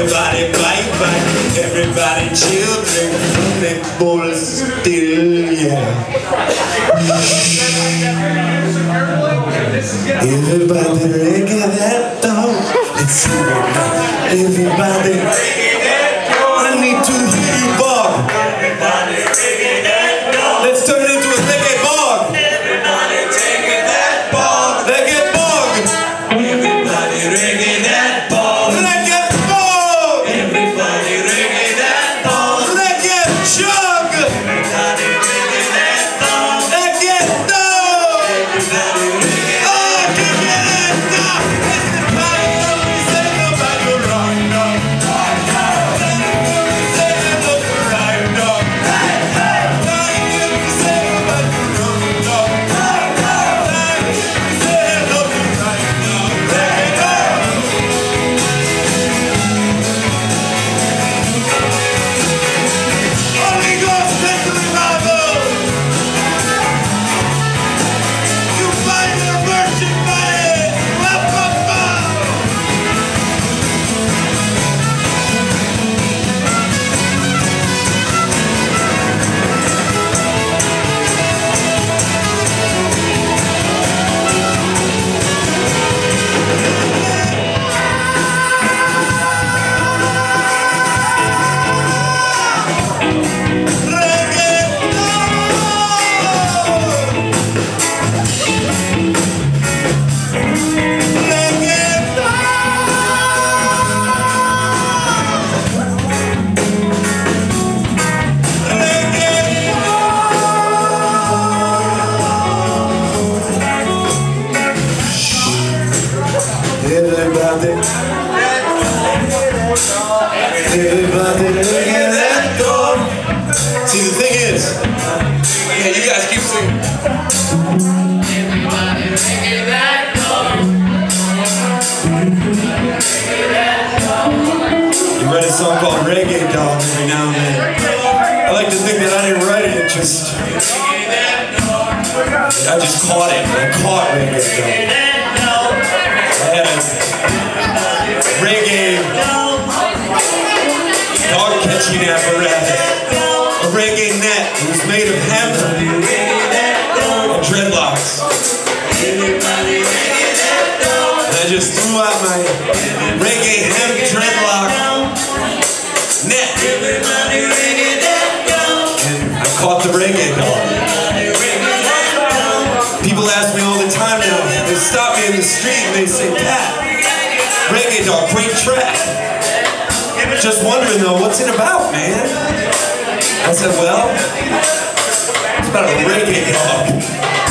Everybody bite, everybody children, they boys still, yeah. Everybody reggae that dog. Let's see it now. Everybody reggae that dog. I need to hear you, Bob. Everybody reggae that dog. Let's turn it into a reggae bog. Everybody reggae that bog. Reggae bog. Everybody reggae that bog. Reggae bog. Everybody reggae that bog. Reggae jug. Everybody reggae that bog. Reggae dog. Everybody reggae. Everybody reggae that dog. See, the thing is, yeah, you guys keep singing. Everybody reggae that dog. You write a song called Reggae Dog every now and then. I like to think that I didn't write it, I just caught it. I caught Reggae Dog. I had a reggae dog catching apparatus, a reggae net. It was made of hemp and dreadlocks. And I just threw out my reggae hemp dreadlock net. And I caught the reggae dog. People ask me all the time now, they stop me in the street and they say, Pat, Reggae Dog, great track. Just wondering though, what's it about, man? I said, well, it's about a reggae dog.